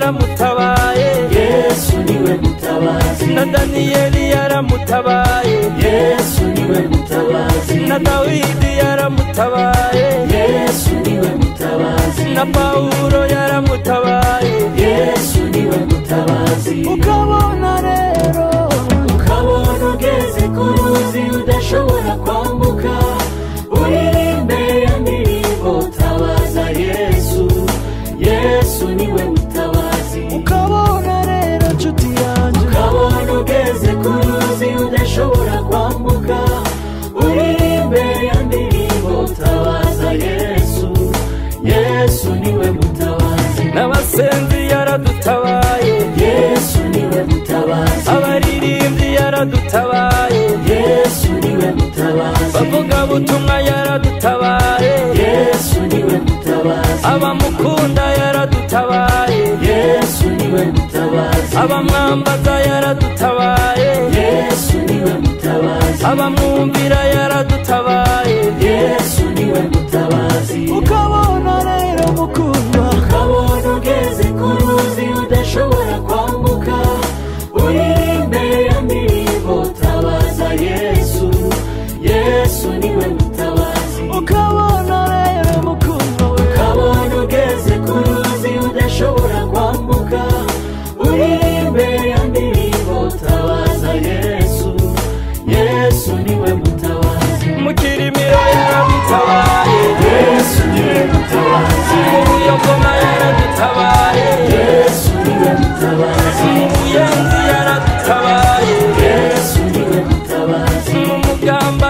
yaramutabaye, Yesu niwe mutabazi. na Daniyeli yaramutabaye, Yesu niwe mutabazi. na Dawidi yaramutabaye, Yesu niwe mutabazi. na Paulo yaramutabaye, Yesu niwe mutabazi. ukabona rero, ukabona ugeze ku ruzi udashobora kwambuka, uririmbe ya ndirimbo tabaza Yesu. Yesu niwe mutabazi. ukabona rero nshuti yanjye, ukabona ugeze ku ruzi udashobora kwambuka, uririmbe ya ndirimbo tabaza Yesu. Yesu niwe mutabazi. n'abasenzi yaradutabaye, Yesu niwe mutabazi. abaririmbyi yaradutabaye, Yesu niwe mutabazi. bavuga butumwa yaradutabaye, Yesu niwe mutabazi. abamukunda yaradutabaye, Yesu niwe mutabazi. abamwambaza yaradutabaye, Yesu niwe mutabazi. abamwumvira yaradutabaye, Yesu niwe mutabazi. ukabona rero mukundwa, ukabona ugeze ku ruzi udashobora kwambuka, uririmbe ya ndirimbo tabaza Yesu. Yesu niwe mutabazi. ukabona rero mukundwa we, ukabona ugeze ku ruzi udashobora kwambuka, uririmbe ya ndirimbo tabaza Yesu. Yesu niwe mutabazi. mu kirimiro yaradutabaye, Yesu niwe mutabazi. mu buyogoma yaradutabaye, Yesu niwe mutabazi. mu buyenzi yaradutabaye, Yesu niwe mutabazi. mu mugamba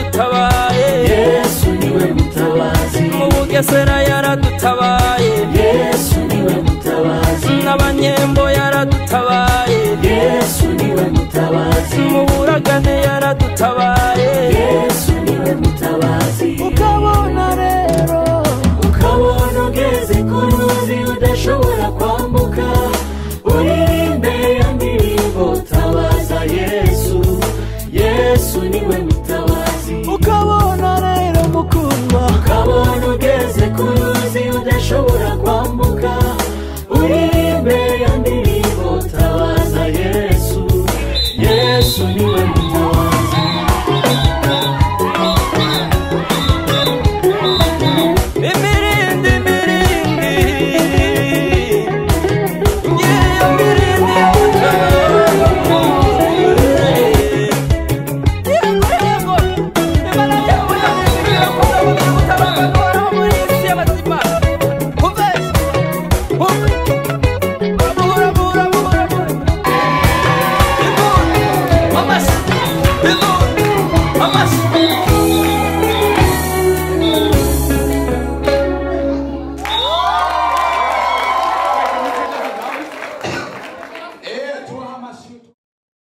yaradutabaye, Yesu niwe mutabazi. mu bugesera yaradutabaye,